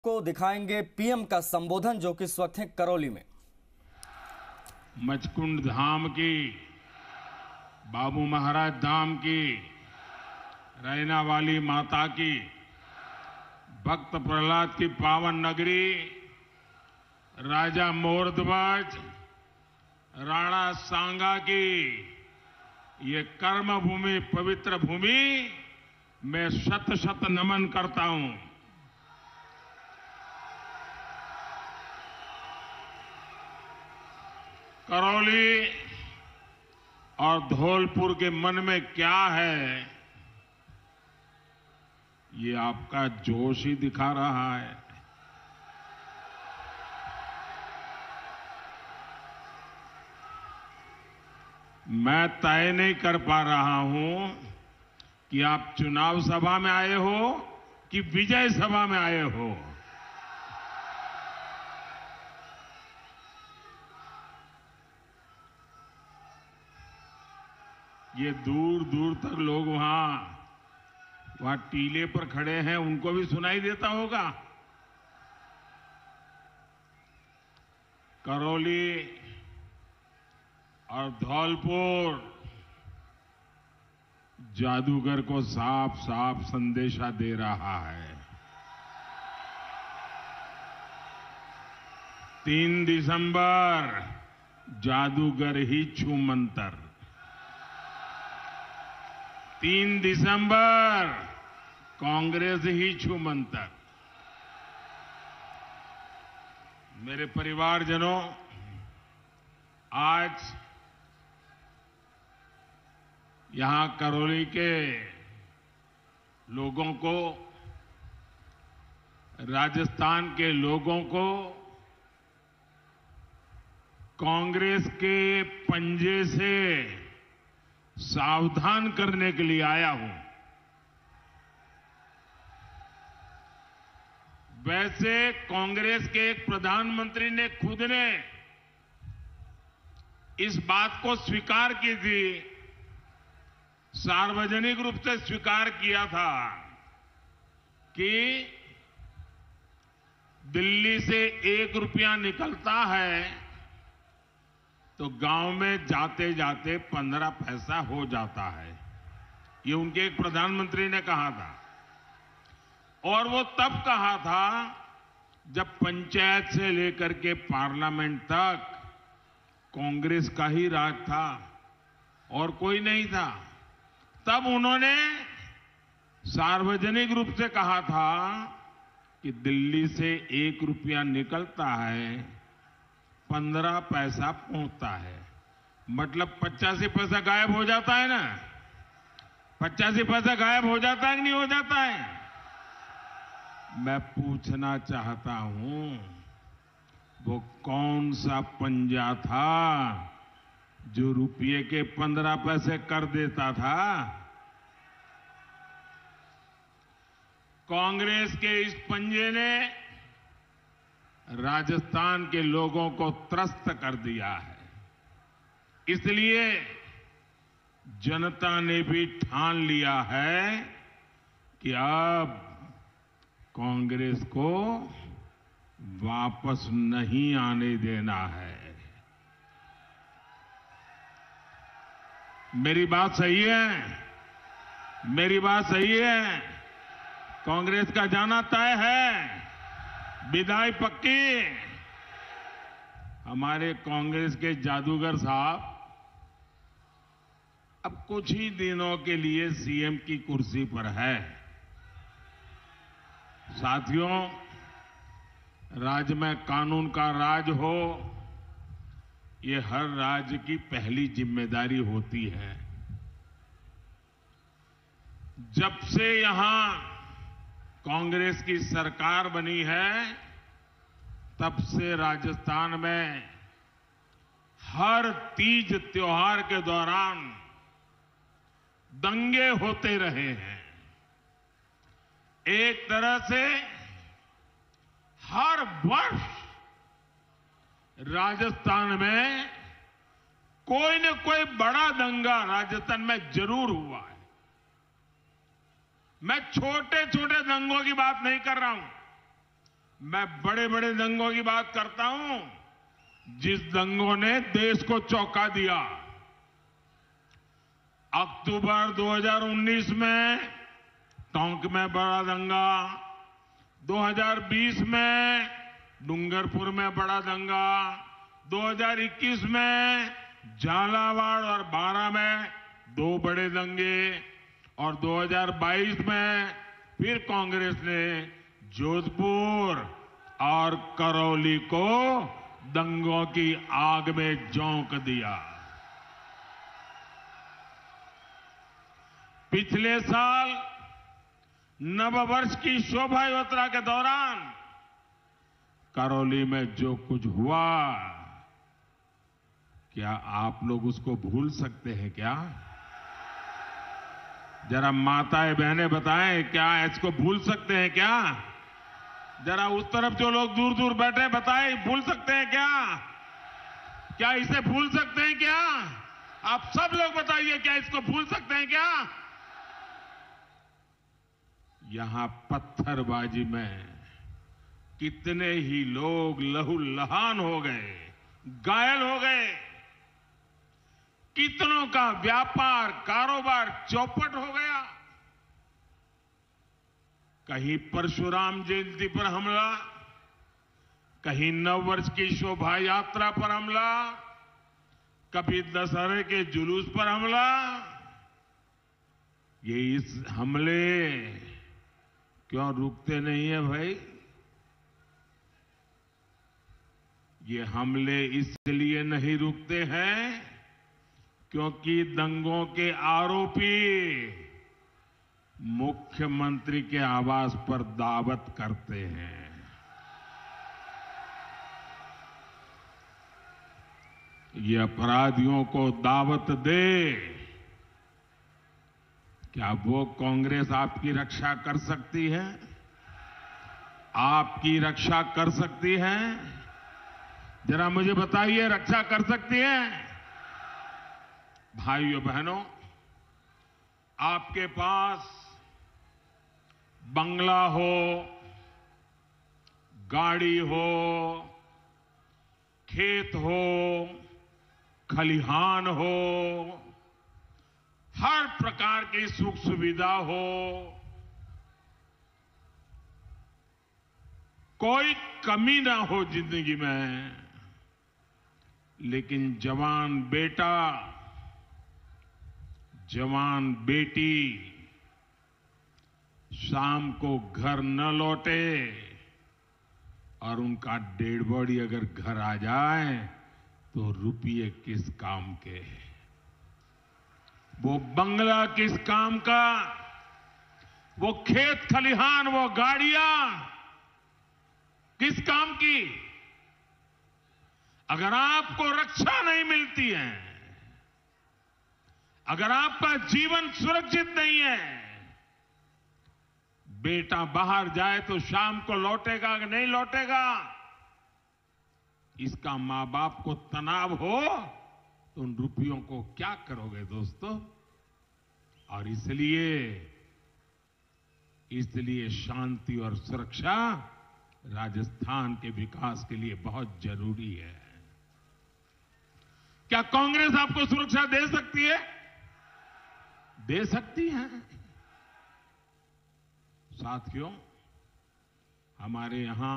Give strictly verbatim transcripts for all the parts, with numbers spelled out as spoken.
को दिखाएंगे पीएम का संबोधन, जो कि इस वक्त है करौली में। मचकुंड धाम की, बाबू महाराज धाम की, रैना वाली माता की, भक्त प्रहलाद की पावन नगरी, राजा मोरध्वज, राणा सांगा की ये कर्म भूमि, पवित्र भूमि मैं शत शत नमन करता हूं। करौली और धौलपुर के मन में क्या है, ये आपका जोश ही दिखा रहा है। मैं तय नहीं कर पा रहा हूं कि आप चुनाव सभा में आए हो कि विजय सभा में आए हो। ये दूर दूर तक लोग वहां वहां टीले पर खड़े हैं, उनको भी सुनाई देता होगा। करौली और धौलपुर जादूगर को साफ साफ संदेशा दे रहा है। तीन दिसंबर जादूगर ही छू मंतर। तीन दिसंबर कांग्रेस ही छू मंतर। मेरे परिवारजनों, आज यहां करौली के लोगों को, राजस्थान के लोगों को कांग्रेस के पंजे से सावधान करने के लिए आया हूं। वैसे कांग्रेस के एक प्रधानमंत्री ने खुद ने इस बात को स्वीकार की थी, सार्वजनिक रूप से स्वीकार किया था कि दिल्ली से एक रुपया निकलता है तो गांव में जाते जाते पंद्रह पैसा हो जाता है। ये उनके एक प्रधानमंत्री ने कहा था, और वो तब कहा था जब पंचायत से लेकर के पार्लियामेंट तक कांग्रेस का ही राज था और कोई नहीं था। तब उन्होंने सार्वजनिक रूप से कहा था कि दिल्ली से एक रुपया निकलता है, पंद्रह पैसा पहुंचता है, मतलब पचासी पैसा गायब हो जाता है ना। पचासी पैसा गायब हो जाता है कि नहीं हो जाता है? मैं पूछना चाहता हूं, वो कौन सा पंजा था जो रुपये के पंद्रह पैसे कर देता था? कांग्रेस के इस पंजे ने राजस्थान के लोगों को त्रस्त कर दिया है। इसलिए जनता ने भी ठान लिया है कि अब कांग्रेस को वापस नहीं आने देना है। मेरी बात सही है? मेरी बात सही है? कांग्रेस का जाना तय है, विदाई पक्की। हमारे कांग्रेस के जादूगर साहब अब कुछ ही दिनों के लिए सीएम की कुर्सी पर है। साथियों, राज्य में कानून का राज हो, ये हर राज्य की पहली जिम्मेदारी होती है। जब से यहां कांग्रेस की सरकार बनी है, तब से राजस्थान में हर तीज त्योहार के दौरान दंगे होते रहे हैं। एक तरह से हर वर्ष राजस्थान में कोई न कोई बड़ा दंगा राजस्थान में जरूर हुआ है। मैं छोटे छोटे दंगों की बात नहीं कर रहा हूं, मैं बड़े बड़े दंगों की बात करता हूं, जिस दंगों ने देश को चौंका दिया। अक्टूबर दो हज़ार उन्नीस में टोंक में बड़ा दंगा, दो हज़ार बीस में डूंगरपुर में बड़ा दंगा, दो हज़ार इक्कीस में झालावाड़ और बारां में दो बड़े दंगे और दो हज़ार बाईस में फिर कांग्रेस ने जोधपुर और करौली को दंगों की आग में झोंक दिया। पिछले साल नववर्ष की शोभा यात्रा के दौरान करौली में जो कुछ हुआ, क्या आप लोग उसको भूल सकते हैं क्या? जरा माताएं बहनें बताएं, क्या इसको भूल सकते हैं क्या? जरा उस तरफ जो लोग दूर दूर बैठे बताएं, भूल सकते हैं क्या? क्या इसे भूल सकते हैं क्या? आप सब लोग बताइए, क्या इसको भूल सकते हैं क्या? यहां पत्थरबाजी में कितने ही लोग लहूलुहान हो गए, घायल हो गए, कितनों का व्यापार कारोबार चौपट हो गया। कहीं परशुराम जयंती पर हमला, कहीं नववर्ष की शोभा यात्रा पर हमला, कभी दशहरे के जुलूस पर हमला। ये इस हमले क्यों रुकते नहीं है भाई? ये हमले इसलिए नहीं रुकते हैं क्योंकि दंगों के आरोपी मुख्यमंत्री के आवास पर दावत करते हैं। ये अपराधियों को दावत दे, क्या वो कांग्रेस आपकी रक्षा कर सकती है? आपकी रक्षा कर सकती है? जरा मुझे बताइए, रक्षा कर सकती है? भाइयों बहनों, आपके पास बंगला हो, गाड़ी हो, खेत हो, खलिहान हो, हर प्रकार की सुख सुविधा हो, कोई कमी ना हो जिंदगी में, लेकिन जवान बेटा, जवान बेटी शाम को घर न लौटे और उनका डेड बॉडी अगर घर आ जाए तो रुपये किस काम के, वो बंगला किस काम का, वो खेत खलिहान, वो गाड़ियां किस काम की? अगर आपको रक्षा नहीं मिलती है, अगर आपका जीवन सुरक्षित नहीं है, बेटा बाहर जाए तो शाम को लौटेगा कि नहीं लौटेगा, इसका मां बाप को तनाव हो तो उन रुपयों को क्या करोगे दोस्तों? और इसलिए इसलिए शांति और सुरक्षा राजस्थान के विकास के लिए बहुत जरूरी है। क्या कांग्रेस आपको सुरक्षा दे सकती है? दे सकती है। साथियों, हमारे यहां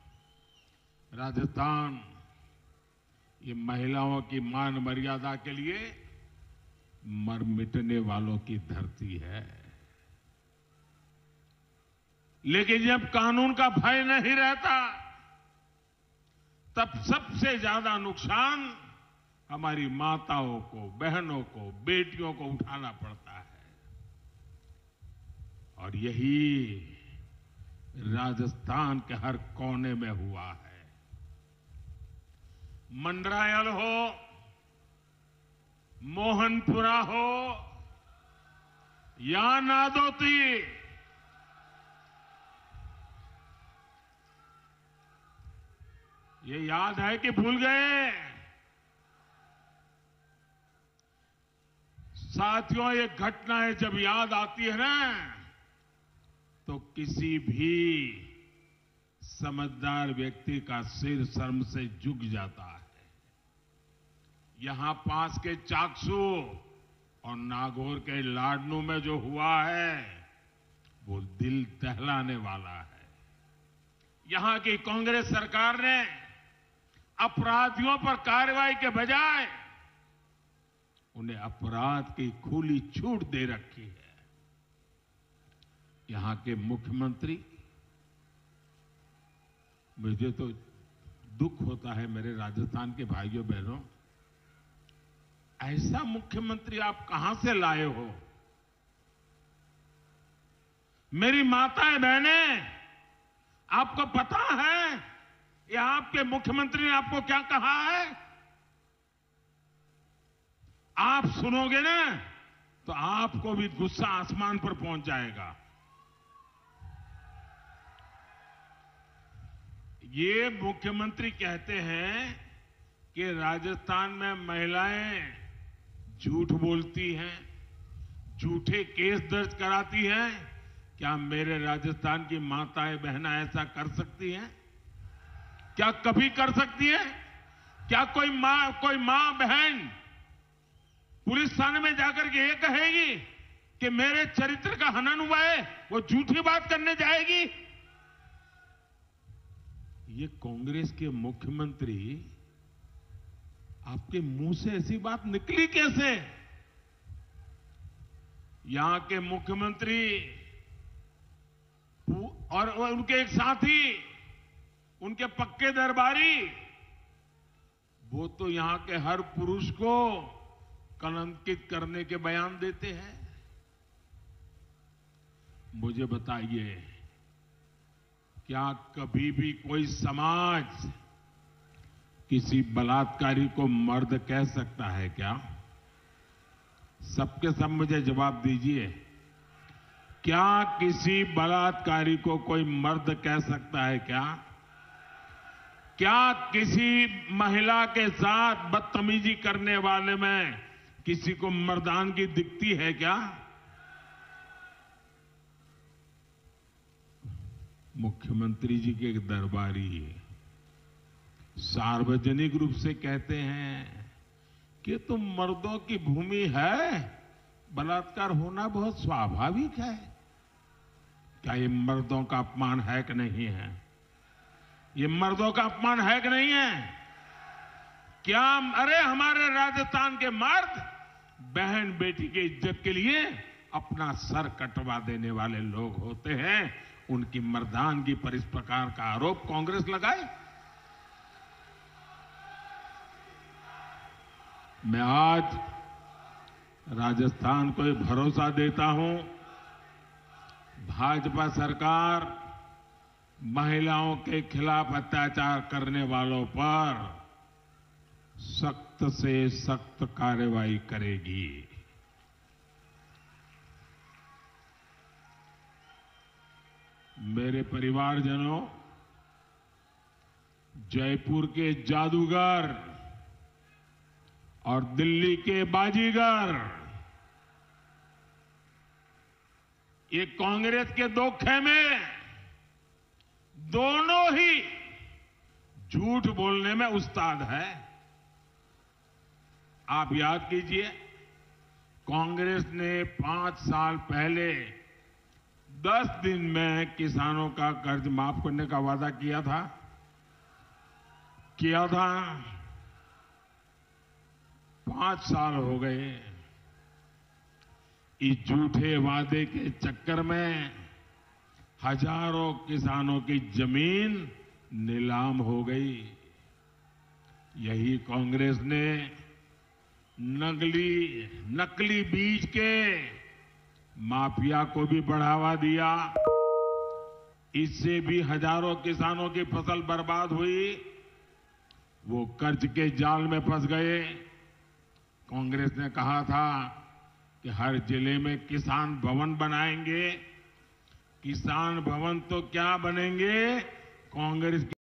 राजस्थान ये महिलाओं की मान मर्यादा के लिए मर मिटने वालों की धरती है। लेकिन जब कानून का भय नहीं रहता, तब सबसे ज्यादा नुकसान हमारी माताओं को, बहनों को, बेटियों को उठाना पड़ता है। और यही राजस्थान के हर कोने में हुआ है। मंडरायल हो, मोहनपुरा हो या नादौती, ये याद है कि भूल गए? साथियों, ये घटनाएं जब याद आती है ना, तो किसी भी समझदार व्यक्ति का सिर शर्म से झुक जाता है। यहां पास के चाकसू और नागौर के लाडनू में जो हुआ है वो दिल दहलाने वाला है। यहां की कांग्रेस सरकार ने अपराधियों पर कार्रवाई के बजाय उन्हें अपराध की खुली छूट दे रखी है। यहां के मुख्यमंत्री, मुझे तो दुख होता है मेरे राजस्थान के भाइयों बहनों, ऐसा मुख्यमंत्री आप कहां से लाए हो? मेरी माताएं बहनें, आपको पता है ये आपके मुख्यमंत्री ने आपको क्या कहा है? आप सुनोगे ना तो आपको भी गुस्सा आसमान पर पहुंच जाएगा। ये मुख्यमंत्री कहते हैं कि राजस्थान में महिलाएं झूठ बोलती हैं, झूठे केस दर्ज कराती हैं। क्या मेरे राजस्थान की माताएं बहनें ऐसा कर सकती हैं? क्या कभी कर सकती हैं? क्या कोई मां कोई मां बहन पुलिस थाने में जाकर के ये कहेगी कि मेरे चरित्र का हनन हुआ है, वो झूठी बात करने जाएगी? ये कांग्रेस के मुख्यमंत्री, आपके मुंह से ऐसी बात निकली कैसे? यहां के मुख्यमंत्री और उनके एक साथी, उनके पक्के दरबारी, वो तो यहां के हर पुरुष को कलंकित करने के बयान देते हैं। मुझे बताइए, क्या कभी भी कोई समाज किसी बलात्कारी को मर्द कह सकता है क्या? सबके सब मुझे जवाब दीजिए। क्या किसी बलात्कारी को कोई मर्द कह सकता है क्या? क्या किसी महिला के साथ बदतमीजी करने वाले में किसी को मर्दानगी दिखती है क्या? मुख्यमंत्री जी के दरबारी सार्वजनिक रूप से कहते हैं कि तुम मर्दों की भूमि है, बलात्कार होना बहुत स्वाभाविक है। क्या ये मर्दों का अपमान है कि नहीं है? ये मर्दों का अपमान है कि नहीं है? क्या अरे हमारे राजस्थान के मर्द बहन बेटी की इज्जत के लिए अपना सर कटवा देने वाले लोग होते हैं। उनकी मर्दानगी पर इस प्रकार का आरोप कांग्रेस लगाए। मैं आज राजस्थान को एक भरोसा देता हूं, भाजपा सरकार महिलाओं के खिलाफ अत्याचार करने वालों पर सख्त से सख्त कार्रवाई करेगी। मेरे परिवारजनों, जयपुर के जादूगर और दिल्ली के बाजीगर, ये कांग्रेस के दो खेमे, दोनों ही झूठ बोलने में उस्ताद है। आप याद कीजिए, कांग्रेस ने पांच साल पहले दस दिन में किसानों का कर्ज माफ करने का वादा किया था किया था पांच साल हो गए। इस झूठे वादे के चक्कर में हजारों किसानों की जमीन नीलाम हो गई। यही कांग्रेस ने नकली नकली बीज के माफिया को भी बढ़ावा दिया। इससे भी हजारों किसानों की फसल बर्बाद हुई। वो कर्ज के जाल में फंस गए। कांग्रेस ने कहा था कि हर जिले में किसान भवन बनाएंगे। किसान भवन तो क्या बनेंगे, कांग्रेस